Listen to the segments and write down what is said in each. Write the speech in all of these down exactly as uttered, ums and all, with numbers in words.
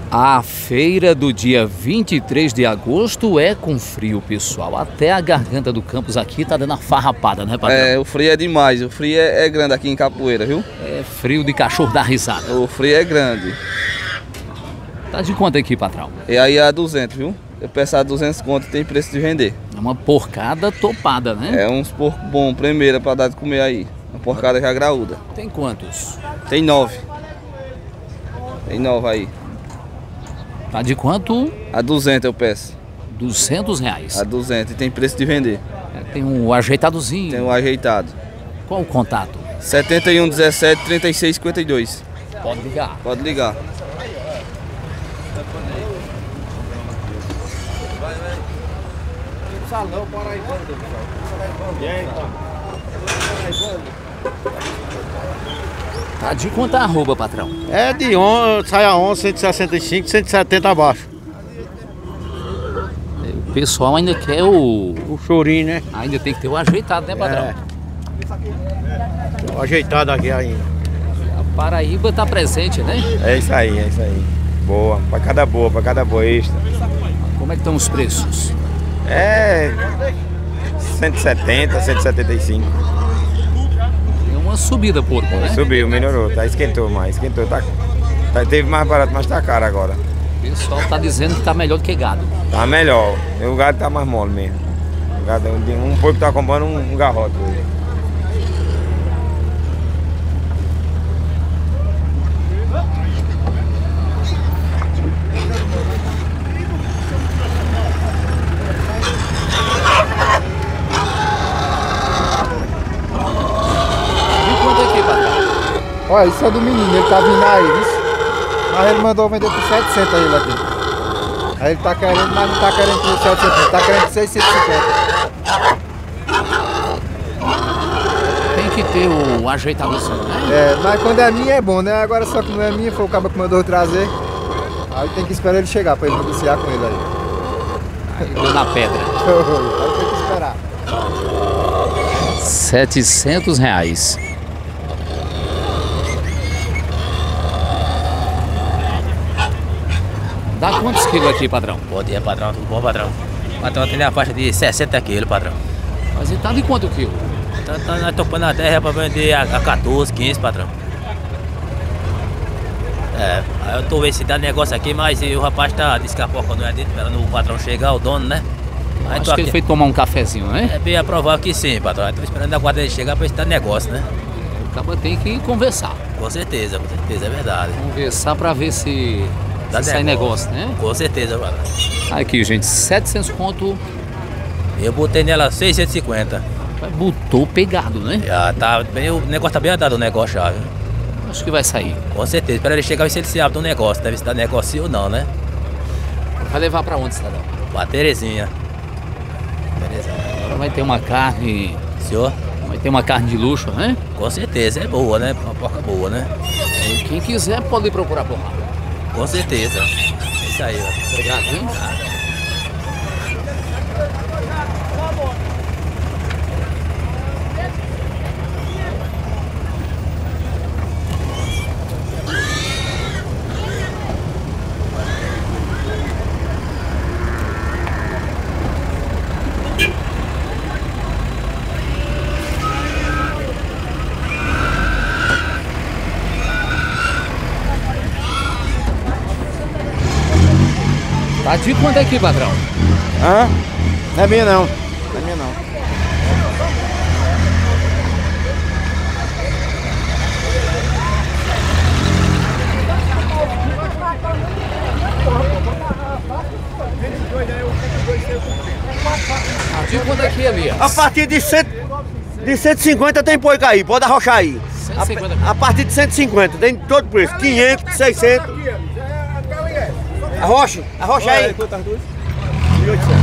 A feira do dia vinte e três de agosto é com frio, pessoal. Até a garganta do campus aqui tá dando uma farrapada, né, patrão? É, o frio é demais. O frio é, é grande aqui em Capoeira, viu? É frio de cachorro dar risada. O frio é grande. Tá de quanto aqui, patrão? E aí a duzentos, viu? Eu peço a duzentos conto, tem preço de vender. É uma porcada topada, né? É uns porco bom, primeira pra dar de comer aí. Uma porcada já graúda. Tem quantos? Tem nove. Tem nove aí. Tá de quanto? A duzentos eu peço. duzentos reais. A duzentos e tem preço de vender. É, tem um ajeitadozinho. Tem um ajeitado. Qual o contato? setenta e um, dezessete, trinta e seis, cinquenta e dois. Pode ligar. Pode ligar. Tá de quanto a arroba, patrão? É de onze, sai a onze, cento e sessenta e cinco, cento e setenta abaixo. O pessoal ainda quer o... O chorinho, né? Ainda tem que ter o ajeitado, né, patrão? É. Ajeitado aqui ainda. A Paraíba tá presente, né? É isso aí, é isso aí. Boa, pra cada boa, pra cada boa extra. Como é que estão os preços? É cento e setenta, cento e setenta e cinco. Tem uma subida porco, né? Subiu, melhorou, tá, esquentou mais, esquentou, tá, tá, teve mais barato, mas tá caro agora. O pessoal tá dizendo que tá melhor do que gado. Tá melhor, o gado tá mais mole mesmo. O gado, um porco tá comprando um, um garrote hoje. Olha, isso é do menino, ele tá vindo aí, viu? Mas ele mandou vender por setecentos aí lá dentro. Aí ele tá querendo, mas não tá querendo por setecentos, tá querendo por seiscentos e cinquenta. Tem que ter o ajeitadozinho, né? É, mas quando é minha é bom, né? Agora só que não é minha, foi o cara que mandou trazer. Aí tem que esperar ele chegar pra ele negociar com ele aí. Aí deu na pedra. Aí tem que esperar. setecentos reais. Dá quantos quilos aqui, patrão? Bom dia, patrão. Tudo bom, patrão? Patrão tem a faixa de sessenta quilos, patrão. Mas ele tá de quanto quilo? Tá, tá, nós topando a terra pra vender a, a quatorze, quinze, patrão. É, aí eu tô vendo se dá negócio aqui, mas o rapaz tá descapocando aí dentro, esperando o patrão chegar, o dono, né? Aí Acho tô que ele aqui. foi tomar um cafezinho, né? É bem provável que sim, patrão. Eu tô esperando a guarda dele chegar pra ver se dá negócio, né? O cara tem que conversar. Com certeza, com certeza, é verdade. Conversar pra ver se, Dá se sai negócio, né? Com certeza, patrão. Aqui, gente, setecentos conto. Eu botei nela seiscentos e cinquenta. Botou pegado, né? Já tá bem, o negócio tá bem andado, o negócio já, viu? Acho que vai sair. Com certeza. Espera ele chegar e ver se ele se abre do negócio. Deve se dar negócio ou não, né? Vai levar pra onde, cidadão? Pra Terezinha. Terezinha. Agora vai ter uma carne... Senhor? Vai ter uma carne de luxo, né? Com certeza. É boa, né? Uma porca boa, né? E quem quiser pode ir procurar por lá. Com certeza. É isso aí, ó. Obrigado, hein? Tá de quanto aqui, patrão? Hã? Não é minha não, não é minha não. Tá de quanto aqui, Elias? A partir de, cento, de cento e cinquenta tem porco aí, pode arrochar aí. cento e cinquenta. A, a partir de cento e cinquenta, tem todo preço, quinhentos, seiscentos. Arrocha, arrocha aí. mil e oitocentos.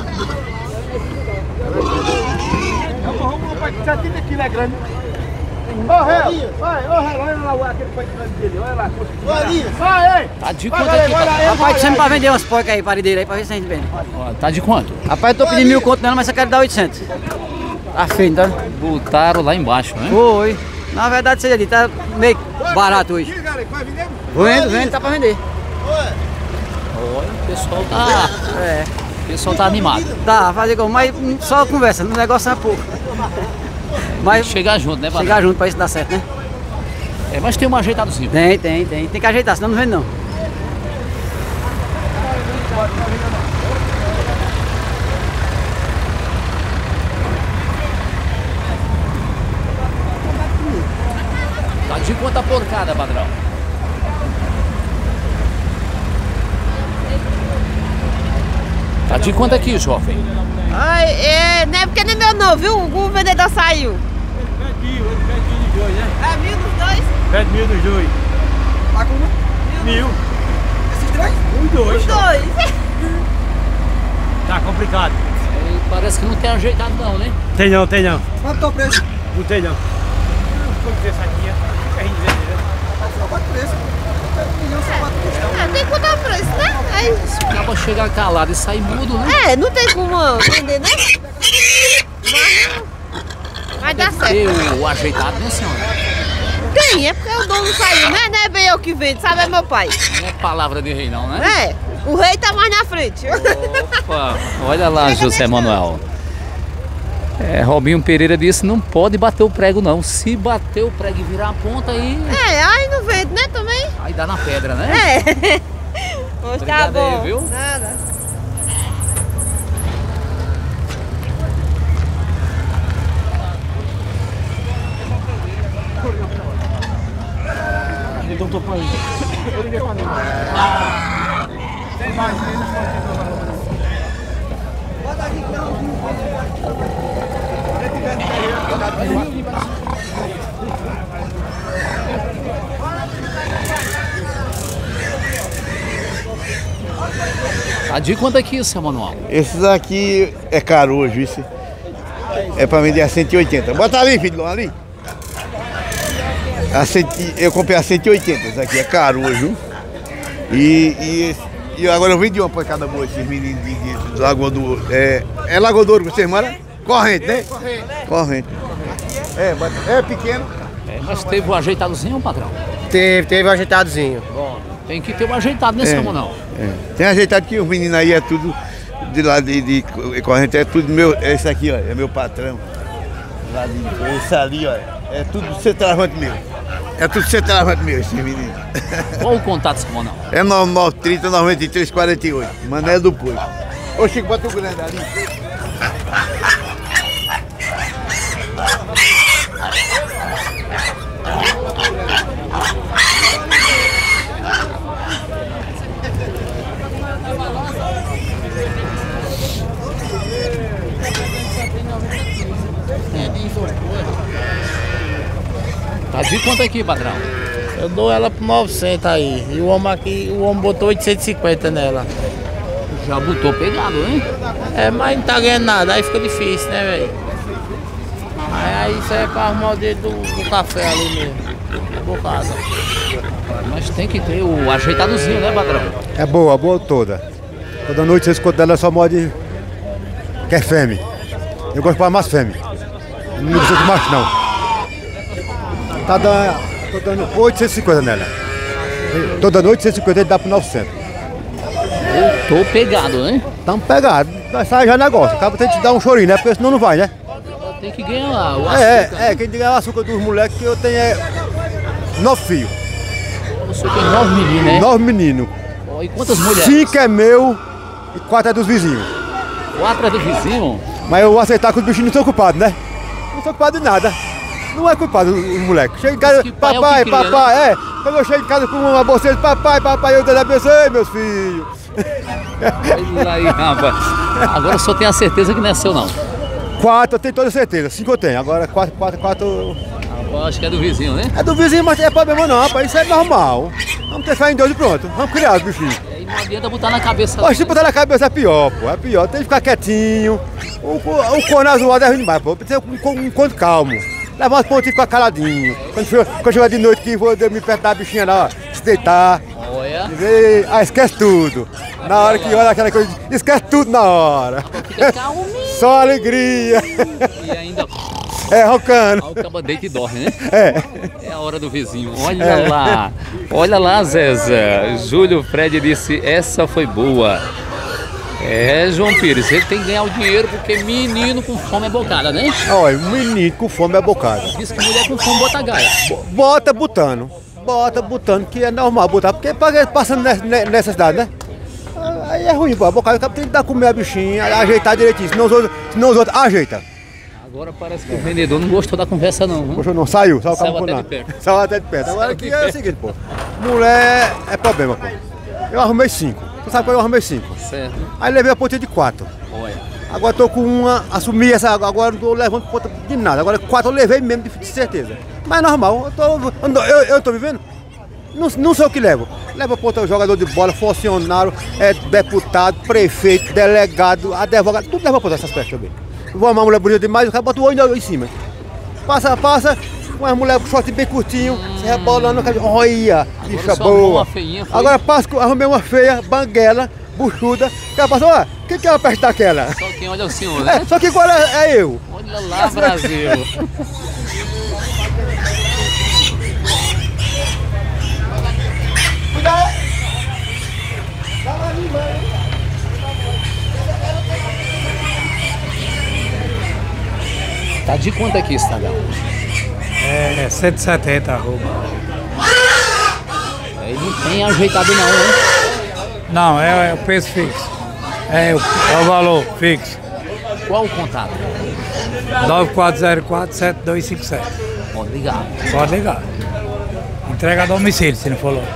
setenta quilos é grande. vai, olha lá aquele pai dele, olha lá. Vai, Tá de quanto aqui, patrão? Rapaz, tu sempre pra vender umas porcas aí, parideira aí, pra ver se a gente vende. Ó, tá de quanto? Rapaz, eu tô pedindo mil conto nela, mas eu quero dar oitocentos. Tá feio, tá? Botaram lá embaixo, né? Foi. Na verdade, seja ali, tá meio barato hoje. Vendo, vendo, tá pra vender. Olha, o pessoal tá. É. O pessoal tá animado. Tá, fazer como? Mas só conversa, no negócio é pouco. Mas Chegar junto, né, patrão? chegar junto pra isso dar certo, né? É, mas tem um ajeitadozinho. Tem, tem, tem. Tem que ajeitar, senão não vende não. Tá de quanto a porcada, padrão? Tá de quanto aqui, jovem? Ai, é, não é porque não é meu não, viu? O vendedor saiu. É mil dos dois? Pede mil dos dois. Tá com Mil. esses três? Os dois. Os dois. Tá complicado. É, parece que não tem ajeitado não, né? Tem não, tem não. Quanto tá o preço? Não tem não. Como que essa aqui é? A gente vende, né? Quanto preço? É, tem que botar o preço, né? Aí, Acaba chegar calado e sair mudo, né? é, não tem como vender, né? Mas, vai dar certo. Tem o ajeitado, né, senhora? Tem, é porque o dono saiu, né? Não é bem eu que vendo, sabe? É meu pai. Não é palavra de rei não, né? É, o rei tá mais na frente. Opa, olha lá, José Manuel. É, Robinho Pereira disse não pode bater o prego não. Se bater o prego e virar a ponta aí, É, aí não vende, né, também? aí dá na pedra, né? É. Pois tá Obrigado aí, bom. viu? Nada. Então tô falando. Tá de quanto aqui, seu Manuel? Esses aqui é caro hoje, isso. É pra vender a cento e oitenta. Bota ali, filho, ali. A cento, eu comprei a cento e oitenta, esse aqui é caro hoje, viu? E, e, e agora eu vendi uma pancada boa, esses meninos de, de, de Lagoa do... É, é Lagoa do Ouro que vocês moram? Corrente, né? Corrente. É, é pequeno. É, mas teve um ajeitadozinho, patrão? Teve, teve um ajeitadozinho. Bom, tem que ter um ajeitado nesse É. Manuel. É. Tem ajeitado que os meninos aí é tudo de lá de, de corrente, é tudo meu. Esse aqui, ó, é meu patrão. Lá de, esse ali, ó, é tudo centroavante meu. É tudo centroavante meu, esse menino. Qual o contato, seu Manuel? É nove nove trinta, noventa e três, quarenta e oito. Mané do Porto. Ô Chico, bota o grande ali. Tá de quanto aqui, patrão? Eu dou ela por novecentos aí. E o homem aqui, o homem botou oitocentos e cinquenta nela. Já botou pegado, hein? É, mas não tá ganhando nada, aí fica difícil, né, velho? Aí, aí isso é pra arrumar o dedo do, do café ali mesmo. Na bocada. Mas tem que ter o ajeitadozinho, né, patrão? É boa, boa toda. Toda noite você escuta dela só morde que é fêmea. Eu gosto de mais fêmea. Não gosto de macho não. Tá dando, tô dando oitocentos e cinquenta nela. Toda noite oitocentos e cinquenta ele dá por novecentos. Tô pegado, né? Tamo pegado, vai sair já negócio. Acaba tendo que dar um chorinho, né? Porque senão não vai, né? Tem que ganhar o açúcar. É, é, quem diga o açúcar dos moleques que eu tenho é nove filhos. Você tem nove meninos, né? Nove meninos. Oh, e quantas mulheres? Cinco é meu e quatro é dos vizinhos. Quatro é do vizinho? Mas eu vou aceitar que os bichinhos não são culpados, né? Não são culpados de nada. Não é culpado os moleques. Chega em casa, pai é o papai, que cria, papai, é. Quando eu chego em casa com uma bolsa, papai, papai, eu Deus abençoe, meus filhos. Olha aí, rapaz. Agora só tem a certeza que não é seu, não. Quatro, eu tenho toda certeza. Cinco eu tenho. Agora quatro, quatro, quatro. Eu acho que é do vizinho, né? É do vizinho, mas não é problema não, rapaz. Isso é normal. Vamos ter fé em Deus e pronto. Vamos criar os bichinhos. E não adianta botar na cabeça. Mas se botar na cabeça é pior, pô. É pior. Tem que ficar quietinho. O, o, o corno zoado é ruim demais, pô. Tem que ser um, um conto calmo. levar umas pontinhas e ficar caladinho. Quando for, quando chegar de noite que vou dormir perto da bichinha lá, ó, se deitar. Olha. Ver, ah, esquece tudo. Na hora que olha aquela coisa, esquece tudo na hora. Fica calminho. Só alegria. E ainda... É, roncando. O cabo deita e dorme, né? É. É a hora do vizinho. Olha é. lá. Olha lá, Zezé. Júlio Fred disse, essa foi boa. É, João Pires, ele tem que ganhar o dinheiro porque menino com fome é bocada, né? Olha, menino com fome é bocada. Diz que mulher com fome bota gaia. Bota botando. Bota botando, que é normal botar, porque passando nessa cidade, né? Aí é ruim, pô. A bocada tem que dar comer a bichinha, ajeitar direitinho, senão os outros, senão os outros ajeita. Agora parece que o vendedor não gostou da conversa não. Viu? Gostou não, saiu, saiu, saiu até de perto. Saiu até de perto. Agora aqui é o seguinte, pô. Mulher é problema, pô. Eu arrumei cinco. Você sabe que eu arrumei cinco? Certo. Aí levei a pontinha de quatro. Olha. Agora tô com uma, assumi essa, agora não tô levando ponta de nada. Agora quatro eu levei mesmo, de, de certeza. Mas é normal, eu tô, eu, eu tô vivendo. Não, não sei o que levo. Leva ponta jogador de bola, funcionário, é, deputado, prefeito, delegado, advogado, tudo leva ponta essas peças também. Vou amar uma mulher bonita demais, o cara bota o olho em cima. Passa, passa, uma mulher com short bem curtinho, hum. se rebolando, olha, bicha boa. Feinha, agora passa, arrumei uma feia, banguela, buchuda, o cara passou, olha, quem que é uma perto daquela? Só quem olha é o senhor, né? É, só que agora é, é eu. Olha lá, Brasil. Tá de quanto aqui, Estadão? É, cento e setenta arroba. Aí não tem ajeitado não, né? Não, é, é o preço fixo. É, é o valor fixo. Qual o contato? nove quatro zero quatro, sete dois cinco sete. Pode ligar. Pode ligar. Entrega a domicílio, se não for logo.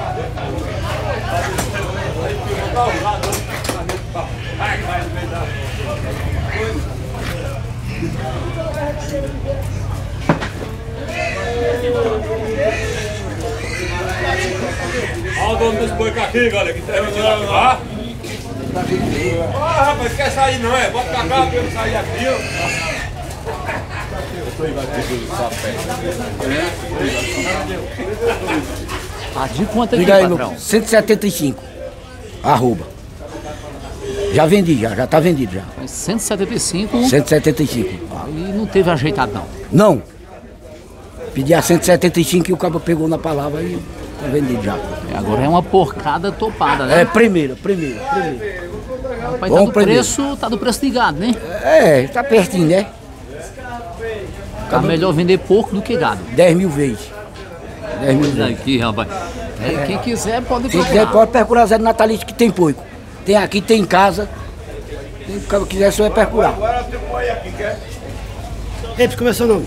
Olha o dono dos boi aqui, galera, que entrega o lá. Ah, rapaz, quer sair não, é? Bota pra cá pra eu sair aqui, ó. Ah, de quanto aqui, aí, patrão? cento e setenta e cinco, arroba. Já vendi, já, já tá vendido já. cento e setenta e cinco? cento e setenta e cinco. E não teve ajeitado não? Não. Pedi a cento e setenta e cinco e o cabo pegou na palavra e tá vendido já. É, agora é uma porcada topada, né? É, primeira, primeira, primeira. Rapaz, tá do, preço, tá do preço de gado, né? É, tá pertinho, né? Tá melhor vender porco do que gado. dez mil vezes. dez mil vezes. Aqui, rapaz. É, quem quiser pode Quem procurar. quiser pode procurar Zé Natalício que tem porco. Tem aqui, tem em casa. Quem quiser só é procurar. Ei, como é seu nome?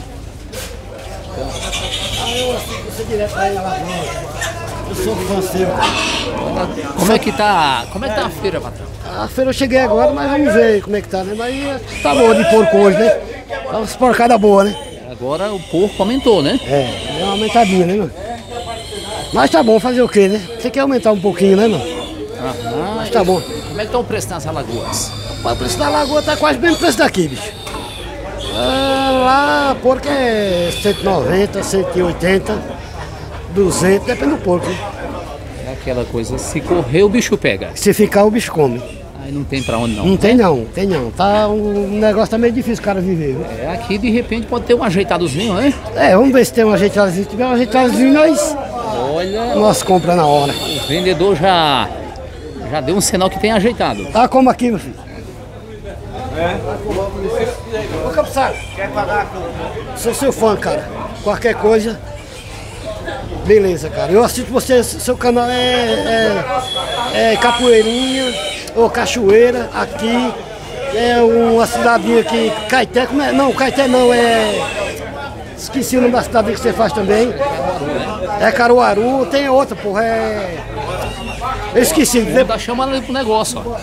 Ah, eu assisto você direto aí na Lagoa. Eu sou fã seu. Como é que tá, como é que tá a feira, patrão? A feira eu cheguei agora, mas vamos ver como é que tá, né? Mas tá boa de porco hoje, né? Tá umas porcadas boas, né? Agora o porco aumentou, né? É, deu uma aumentadinha, né, mano? Mas tá bom, fazer o quê, né? Você quer aumentar um pouquinho, né, mano? Aham. Mas tá bom. Como é que tá o preço nas alagoas? O preço da lagoa tá quase o mesmo preço daqui, bicho. É, lá, porco é cento e noventa, cento e oitenta, duzentos, depende do porco, né? É aquela coisa, se correr o bicho pega. Se ficar o bicho come. Aí não tem pra onde não. Não né? tem não, tem não. Tá, o negócio tá meio difícil o cara viver, viu? É, aqui de repente pode ter um ajeitadozinho, né? É, vamos ver se tem um ajeitadozinho. Se tiver um ajeitadozinho, nós... Olha... Nós compra na hora. O vendedor já... Já deu um sinal que tem ajeitado. Tá como aqui, meu filho? É? Ô, Capsaro, quer pagar? Sou seu fã, cara. Qualquer coisa... Beleza, cara. Eu assisto você, seu canal é, é, é Capoeirinha ou Cachoeira, aqui. É uma cidadinha aqui, Caeté, como é? Não, Caeté não, é... Esqueci o nome da cidade que você faz também. É Caruaru, tem outra, porra, é... Eu esqueci. Ele tá chamando ele pro negócio, ó.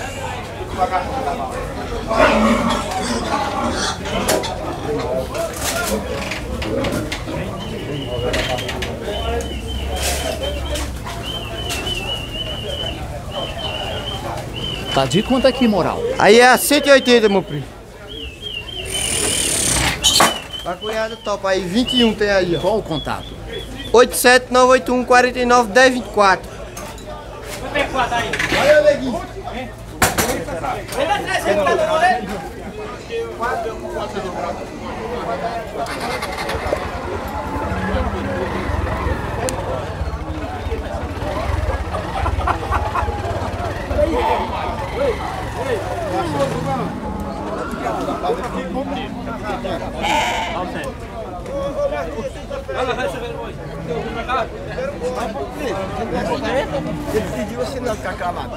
Tá de quanto aqui, moral? Aí é cento e oitenta, meu primo. A cunhada topa aí, vinte e um tem aí, ó. Qual o contato? oito sete nove oito um quatro nove um zero vinte e quatro. Olha, neguinho. Ele pediu assim não ficar calado.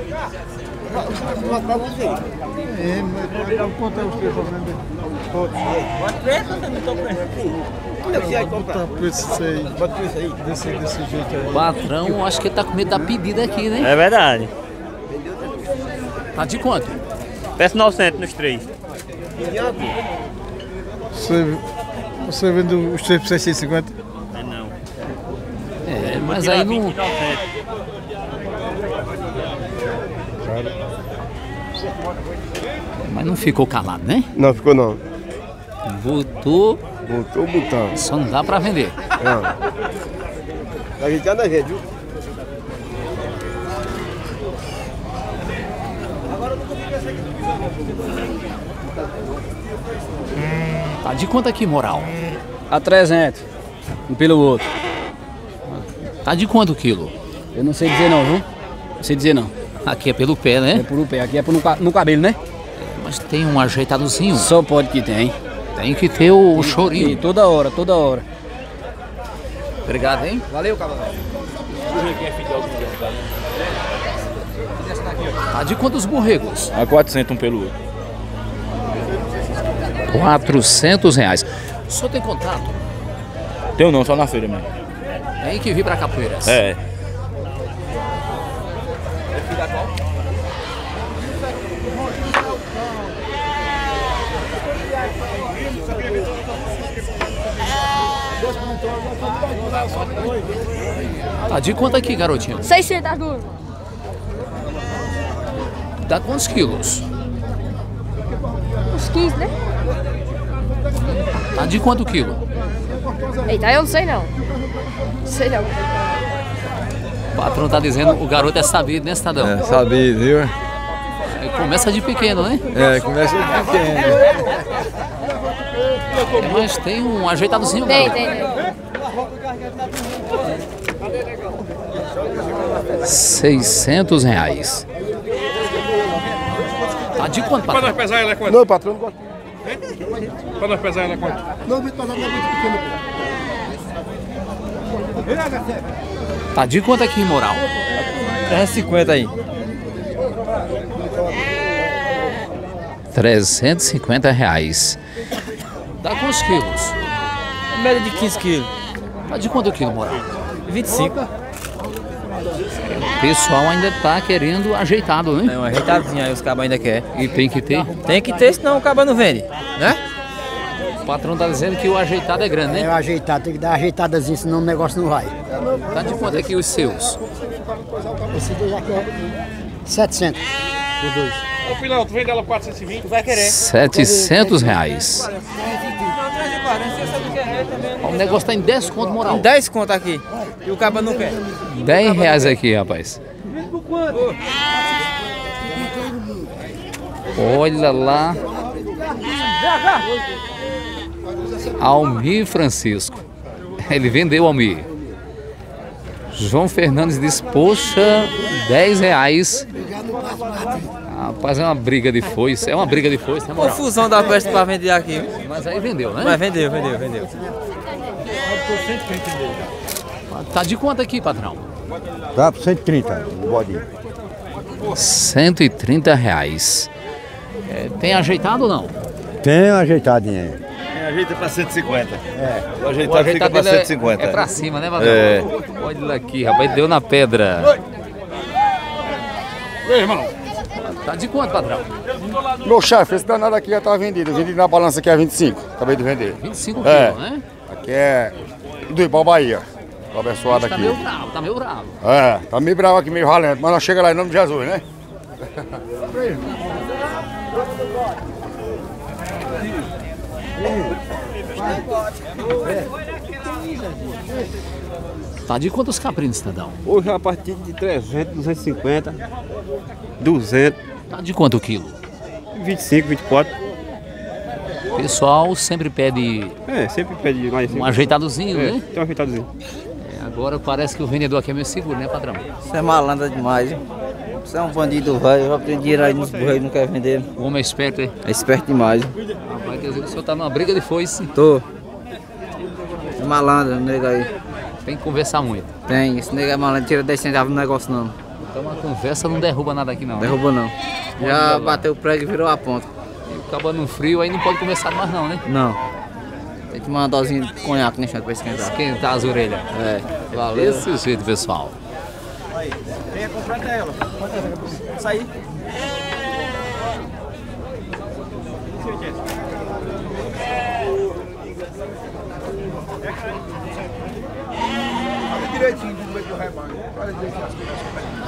Pra você. É, mas eu contei os três problemas. Bota preço, você não toma preço. Bota preço aí. Bota preço aí. Desse, desse jeito aí. Patrão, acho que ele tá com medo da pedida aqui, né? É verdade. Tá de quanto? Peço novecentos nos três. Você, você vende os três por seiscentos e cinquenta? É não. É, mas aí não... Mas não ficou calado, né? Não, ficou não. Botou... Botou o botão. Só não dá pra vender. Não. A gente anda vendo, viu? Tá de quanto aqui, moral? A trezentos. Um pelo outro. Tá de quanto o quilo? Eu não sei dizer não, viu? Não sei dizer não. Aqui é pelo pé, né? É pelo pé. Aqui é no, no cabelo, né? Mas tem um ajeitadozinho. Só pode que tem. Tem que ter o chorinho. E toda hora, toda hora. Obrigado, hein? Valeu, cavaleiro. Tá de quantos borregos? A quatrocentos um pelo outro. quatrocentos reais. O senhor tem contato? Tenho não, só na feira mesmo. Tem que vir pra Capoeiras. É. Tá de quanto aqui, garotinho? seiscentos duas. Dá quantos quilos? Uns quinze, né? Tá de quanto quilo? Eita, eu não sei não. Não sei não. O patrão tá dizendo, o garoto é sabido, né, Cidadão? É, sabido, viu? Aí começa de pequeno, né? É, começa de pequeno. É, mas tem um ajeitadozinho, Tem, garoto. tem, tem. seiscentos reais. Tá de quanto, Pra patrão? nós pesar ela é quanto? Não, patrão, não gosta. Pra nós pesar ela é quanto? Não, muito pesado, não é muito pequeno. Tá de quanto aqui, moral? trezentos e cinquenta aí. trezentos e cinquenta reais. Dá quantos quilos? Média de quinze quilos. Tá de quanto quilo, moral? vinte e cinco. O pessoal ainda tá querendo ajeitado, né? É um ajeitadinho aí, os cabos ainda querem. E tem que ter. Tem que ter, senão o cabo não vende, né? O patrão tá dizendo que o ajeitado é grande, É né? o ajeitado, tem que dar uma ajeitadazinha, senão o negócio não vai. Tá de quanto aqui os seus? Esse dois aqui é setecentos. Os dois. Ô, Pilão, tu vende ela quatrocentos e vinte? Tu vai querer. setecentos reais. O negócio tá em dez conto, moral. dez conto aqui. E o cabo não quer. dez reais aqui, rapaz. Olha lá. Almir Francisco. Ele vendeu, Almir. João Fernandes disse, poxa, dez reais. Rapaz, é uma briga de foice. É uma briga de foice, né, moral? Confusão da peste pra vender aqui. Mas aí vendeu, né? Mas vendeu, vendeu, vendeu. Tá de quanto aqui, patrão? Dá por cento e trinta o bodinho. cento e trinta reais. É, tem ajeitado ou não? Tem uma ajeitadinha aí. Ajeita pra cento e cinquenta. É. O ajeitado, fica pra dele cento e cinquenta. É, é pra cima, né, patrão? É. Olha aqui, rapaz, deu na pedra. E aí, irmão? Tá de quanto, patrão? Meu chefe, esse danado aqui já tá vendido. Eu vendi na balança aqui a vinte e cinco. Acabei de vender. vinte e cinco É. quilos, né? Aqui é do Ipau Bahia. Tô abençoado Tá aqui. meio bravo, tá meio bravo. É, tá meio bravo aqui, meio valente. Mas nós chega lá em nome de Jesus, né? Tá de quantos caprinos, cidadão? Hoje a partir de trezentos, duzentos e cinquenta, duzentos. Tá de quanto o quilo? vinte e cinco, vinte e quatro. Pessoal sempre pede... É, sempre pede mais um ajeitadozinho, é, né? Tem um ajeitadozinho. É, agora parece que o vendedor aqui é meio seguro, né, patrão? Você é malandra demais, hein? Você é um bandido velho, vai ter dinheiro aí nos burreiros, não quer vender. O homem é esperto, hein? É esperto demais. Rapaz, quer dizer que o senhor tá numa briga de foice. Tô. É malandro, nego aí. Tem que conversar muito. Tem, esse nego é malandro, tira dez centavos no negócio não. Então a conversa não derruba nada aqui não. Derruba não. Já bateu o prego e virou a ponta. E acaba no frio, aí não pode começar mais não, né? Não. Tem que tomar uma dosinha de conhaque, né, chão, pra esquentar. Esquentar as orelhas. É, valeu. Desse jeito, pessoal. Aí, venha comprar ela. Pode sair. Olha direitinho do meio do rebanho. Olha direitinho as coisas.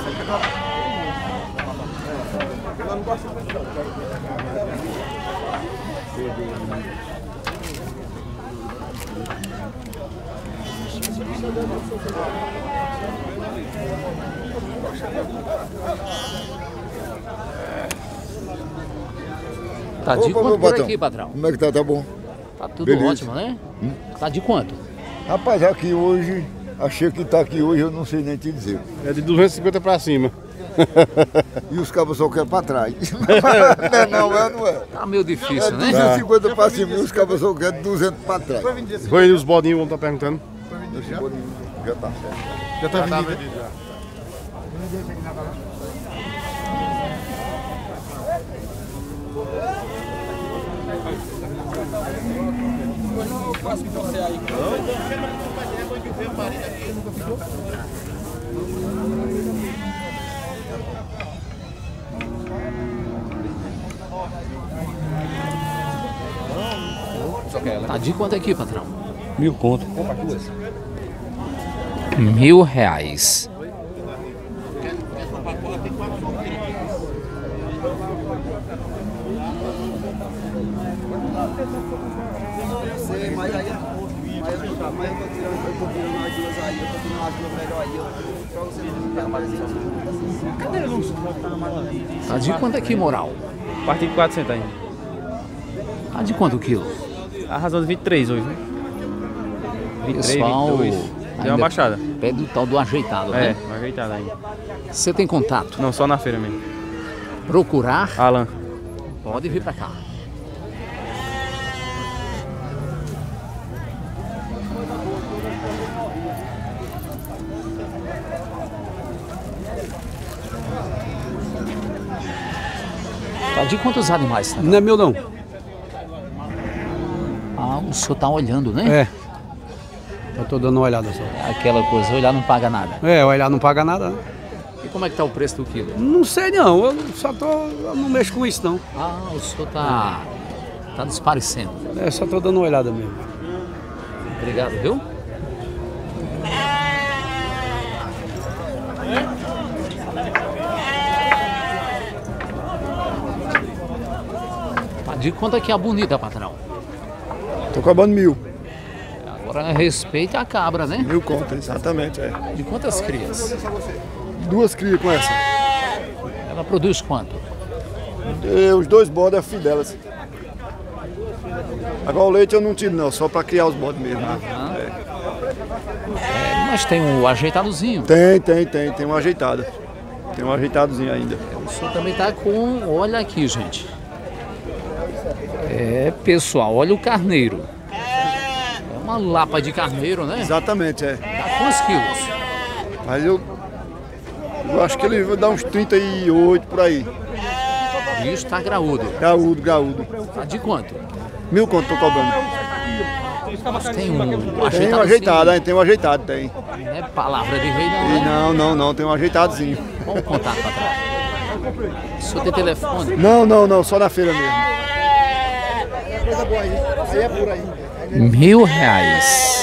Eu não gosto de Tá de Opa, quanto meu por patrão. aqui, patrão? Como é que tá? Tá bom? Tá tudo Beleza. ótimo, né? Hum? Tá de quanto? Rapaz, aqui hoje, achei que tá aqui hoje, eu não sei nem te dizer. É de duzentos e cinquenta pra cima. E os cabos só querem pra trás. Não é não, é não é? Tá meio difícil, É né? duzentos e cinquenta pra cima e os cabos só querem duzentos pra trás. Foi aí os bodinhos, vão estar perguntando. Já tá. Já tá vendido. Já. Tá de quanto aqui, patrão? Mil conto. Mil reais. Mas aí, mas eu tô mas eu tô tirando, eu tô tirando as duas aí, eu tô tirando as duas melhor aí, ó. Pra você não ficar mais assim. Cadê o Lúcio? Tá de quanto aqui, moral? A partir de quatrocentos ainda. Tá de quanto o quilo? A razão de vinte e três hoje, né? vinte e três, Pessoal, vinte e dois. Deu uma ainda baixada. Pede o tal do ajeitado, É, né? uma ajeitada ainda. Você tem contato? Não, só na feira mesmo. Procurar? Alan. Pode vir pra cá. Tá de quantos animais? Tá? Não é meu não. Ah, o senhor tá olhando, né? É. Eu tô dando uma olhada só. Aquela coisa, olhar não paga nada. É, olhar não paga nada, né? E como é que tá o preço do quilo? Não sei não, eu só tô. Eu não mexo com isso não. Ah, o senhor tá. tá desparecendo. É, só tô dando uma olhada mesmo. Obrigado, viu? Tá de quanto é que é a bonita, patrão? Tô cobrando mil. Agora respeite a cabra, né? Mil conto, exatamente, é. De quantas crias? Duas crias com essa. Ela produz quanto? E os dois bodes é filho delas. Agora o leite eu não tiro não, só pra criar os bodes mesmo. Né? É, mas tem um ajeitadozinho. Tem, tem, tem, tem uma ajeitada. Tem um ajeitadozinho ainda. O senhor também tá com, olha aqui, gente. É, pessoal, olha o carneiro. É uma lapa de carneiro, né? Exatamente, é. Dá quantos quilos? Mas eu, eu acho que ele vai dar uns trinta e oito por aí. O bicho tá graúdo. Graúdo, graúdo. Tá de quanto? Mil conto tô cobrando. Mas tem um Tem ajeitado. um ajeitado, hein? Tem um ajeitado, tem. Não é palavra de rei, não, E né? não, não, não, tem um ajeitadozinho. Vamos contar pra trás. O senhor tem telefone? Não, não, não, só na feira mesmo. Coisa boa aí. Aí é por aí. Mil reais.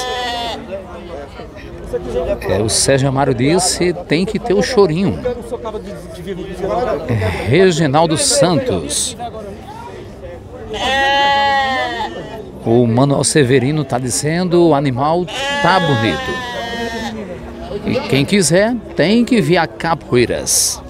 É, o Sérgio Amaro disse, tem que ter o chorinho. É, Reginaldo Santos. O Manuel Severino está dizendo: o animal tá bonito. E quem quiser tem que vir a Capoeiras.